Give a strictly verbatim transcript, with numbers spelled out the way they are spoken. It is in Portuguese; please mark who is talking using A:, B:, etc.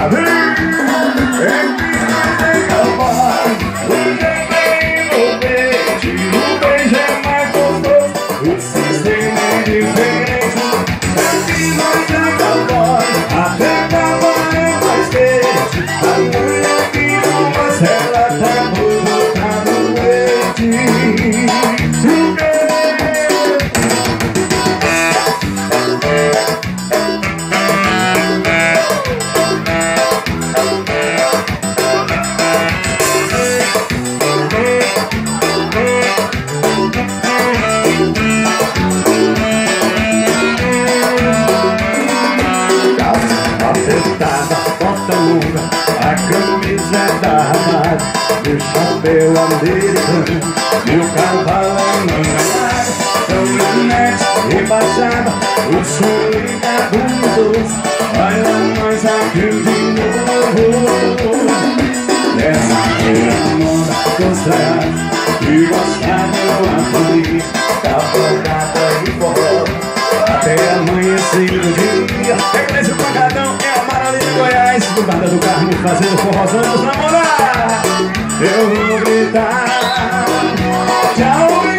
A: A camisa da Ramada, meu chapéu americano, meu cavalo mangalado, caminhonete rebaixada, o som tá bondoso. Olha nós aqui de novo. Nessa moda gostada, e gostar meu apoio, cavalgada e forró, até amanhecer o dia. É esse pancadão, é a Maravilha de Goiás, do Banda do Carmo, fazendo forrozão dos namorados. Eu vou gritar, tchau.